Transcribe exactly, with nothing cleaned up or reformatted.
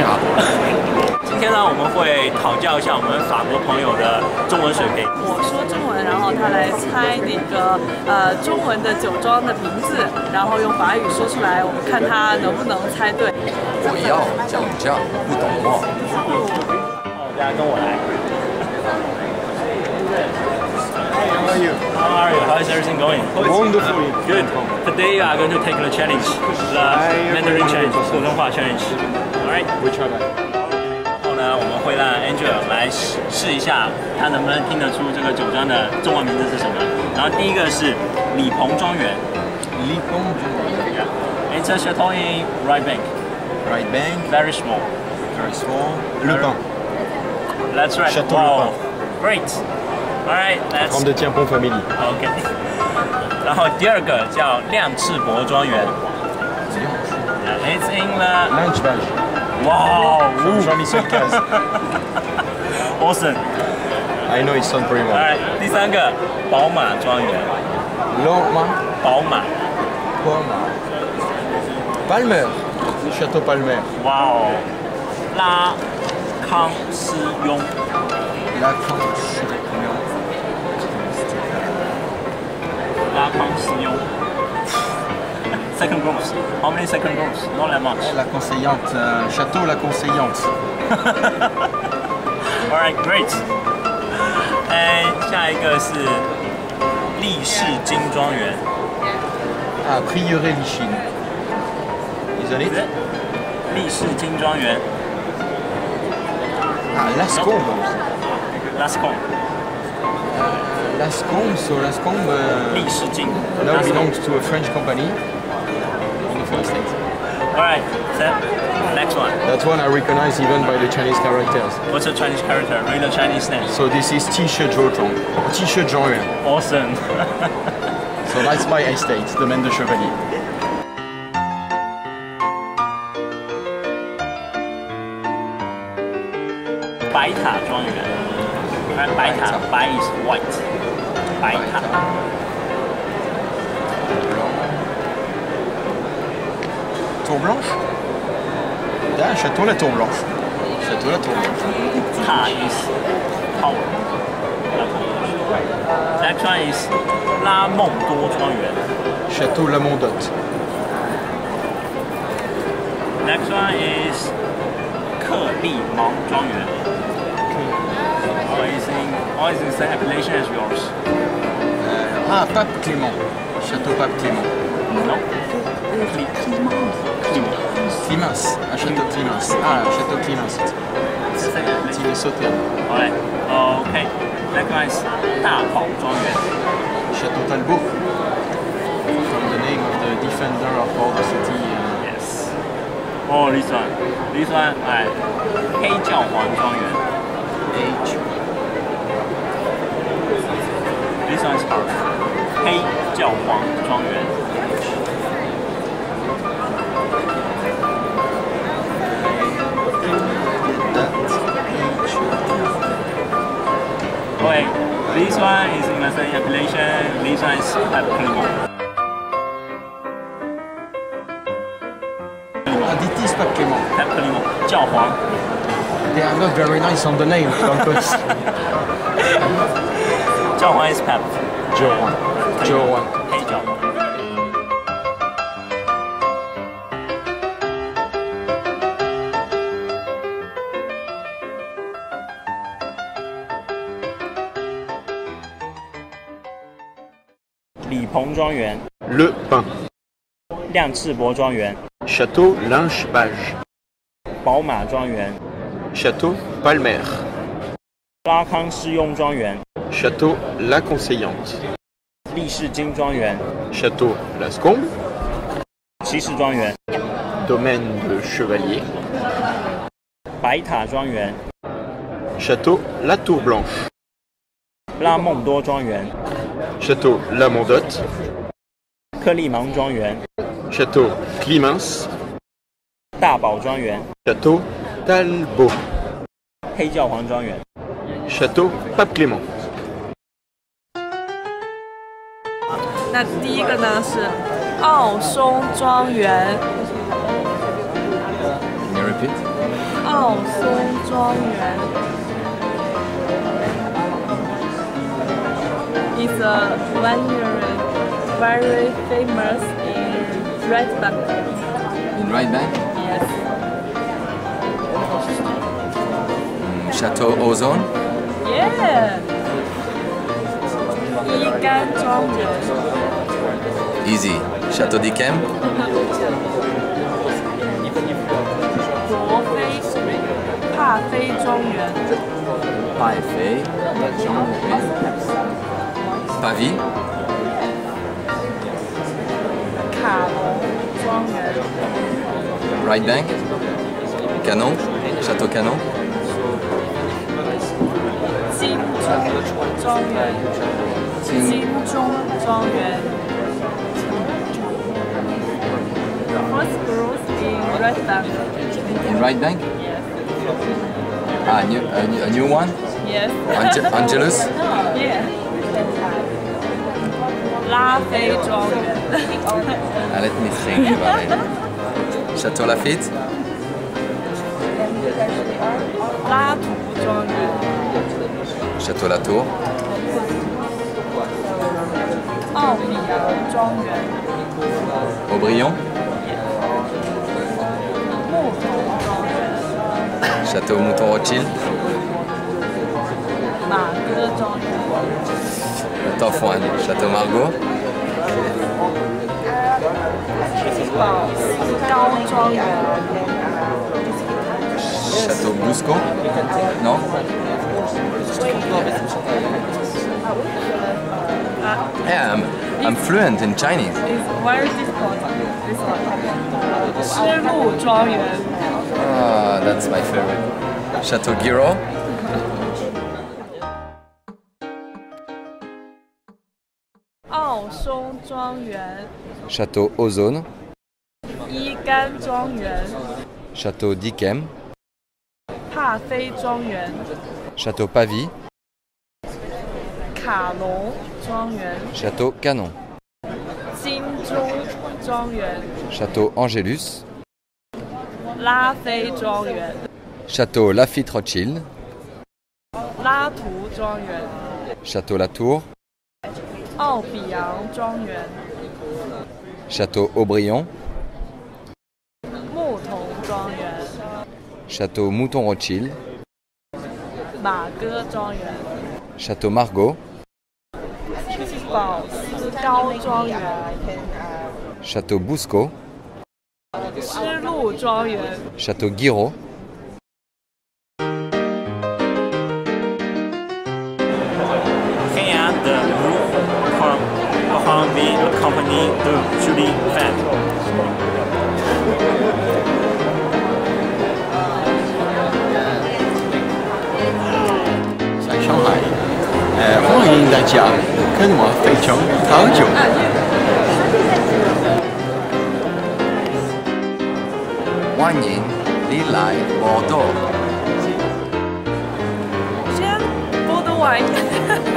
ira. 今天呢，我们会讨教一下我们法国朋友的中文水平。 我说中文，然后他来猜那个呃中文的酒庄的名字，然后用法语说出来，我们看他能不能猜对。 我要讲价，不懂话。 好，大家跟我来。How are you? How are you? How is everything going? Wonderful. Good. Today you are going to take the challenge, the Mandarin challenge, 普通话 challenge. All right. We try that. 然后呢，我们会让 Angel 来试试一下，他能不能听得出这个酒庄的中文名字是什么。然后第一个是李鹏庄园。 李鹏庄园。 Yeah. It's a chateau in right bank. Right bank. Very small. Very small. Le Pin. That's right. Chateau wow. Le Pin. Great. All right. That's. trente de Tiempon family. OK. 然后第二个叫亮赤膊庄园。It's in the. Lunchbag. Wow. Jean-Michel Caz. Awesome. I know it sounds pretty well. Alright, 第三个宝马庄园。 Loma. 宝马。 Palmer. Château Palmer. 哇哦。拉康斯雍。 拉康斯雍。 拉康斯雍。Second groups. How many second groups? Not that much. La conseillante. Euh, Château la conseillante. Alright, great. 哎，下一个是利氏金庄园。 Ah, Prieuré Lichine. Isn't it? 利氏金庄园。 Ah, Lascombe. Lascombe. Lascombe, so Lascombe uh, 利氏金。 now belongs to a French company in the Free State. Alright, so next one. That one I recognize even by the Chinese characters. What's a Chinese character? Read the Chinese name. So this is T-shirt Zhuozhong. T-shirt Zhuangyan. Awesome. So that's my estate, Domaine de Chevalier. 白塔庄园。白塔，白 is white. 白塔。 Tour Blanche? Yeah, Château la Tour Blanche. Château la Tour Blanche. 塔 is tower. Next one is 拉梦多庄园。 Château la Mondotte. Next one is 克利芒庄园。Or is in, or is the same appellation as yours? Euh, ah, Pape Clément. Château Pape Clément. No. Climens. Ah, Château Climens. Ah, Château Climens. Il est sauté. Alright. Okay. Next one is 大宝庄园。 Château Talbot. From the name of the defender of Bordeaux City. Uh, Yes. Oh, this one. This one, 哎，黑教皇庄园。 H. This one is hard. 黑教皇庄园。Okay, this one is in the same appellation. This one is Pape Clément. Ah, this is Pape Clément. Pape Clément. 教皇。 They are not very nice on the name, Campus. 教皇 is Pape. Joan. Joan. 黑教皇。李鹏庄园。 Le Pin. 亮赤膊庄园。 Château Lunchbage. 宝马庄园。 Château Palmer. 拉康斯雍庄园。 Château la Conseillante. 利氏金庄园。 Château Lascombe. 骑士庄园。 Domaine de Chevalier. 白塔庄园。 Château la Tour Blanche. 拉梦多庄园。 Château la Mondotte. 克利芒庄园。 Château Climens. 大宝庄园。 Château Talbot. 黑教皇庄园。 Château Pape Clément. 那第一个呢是奥松庄园。 Can you repeat? 奥松庄园 is a vineyard very famous in Red Bank. In Right Bank? Yes. Mm, Chateau Ozone? Yeah. 伊干庄园 Easy. Chateau d'Yquem? 博菲帕菲庄园 Paefei. Pavie? 卡隆庄园 Right Bank? Canon? Château Canon? 金钟庄园金钟庄园 First growth in Red Bank. In Right Bank? Yes. Ah, new, a, new, a new one? Yes. Ange Angelus? Yeah. 拉菲庄园 Ah, let me think about it. Château Lafitte? 拉图庄园 Château Latour? 奥比昂庄园 Aubryon? 木头庄园 Château Mouton Rothschild? 马哥庄园 The top one. Château Margaux? 宝斯高庄园 Château Bousco? Non? Yeah, I'm, I'm fluent in Chinese. is very difficult. This one. 丝路庄园 Ah, that's my favorite. Château Guiraud? 奥松庄园 Château Ozone? 伊干庄园 Château d'Yquem? 帕菲庄园 Château Pavie? 卡隆庄园 Château Canon? 金钟庄园 Château Angelus? 拉菲庄园 Château Lafitte Rothschild? 拉图庄园 Château Latour? 奥比昂庄园 Château Aubryon? 木桐庄园 Château Mouton Rothschild? 马哥庄园 Château Margaux? 宝斯高庄园 Château Bousco? 丝路庄园 Château Guiraud? Rien de mieux pour enlever le compagnie de Julie Fan. 在上海，呃，欢迎大家跟我分享好酒。 欢迎你来波多。 先波多玩一下